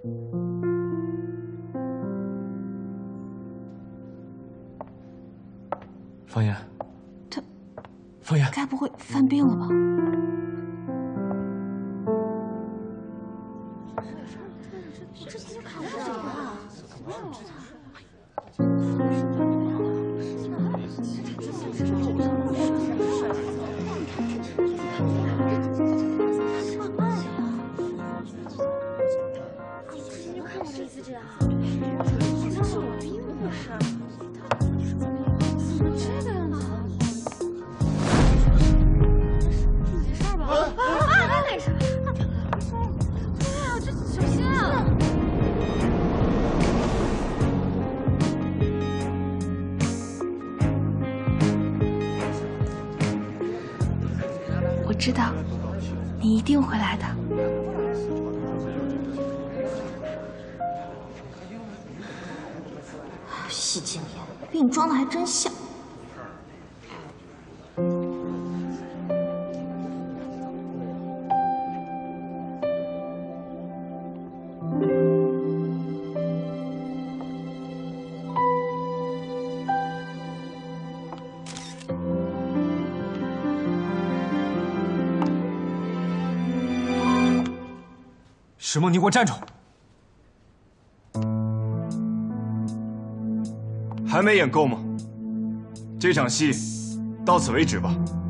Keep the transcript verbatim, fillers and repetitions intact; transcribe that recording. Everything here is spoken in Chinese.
方言， 他， 方言， 该不会犯病了吧？我之前就看过这个啊。我知道，你一定会来的。戏精眼，比你装的还真像。 石梦，你给我站住！还没演够吗？这场戏到此为止吧。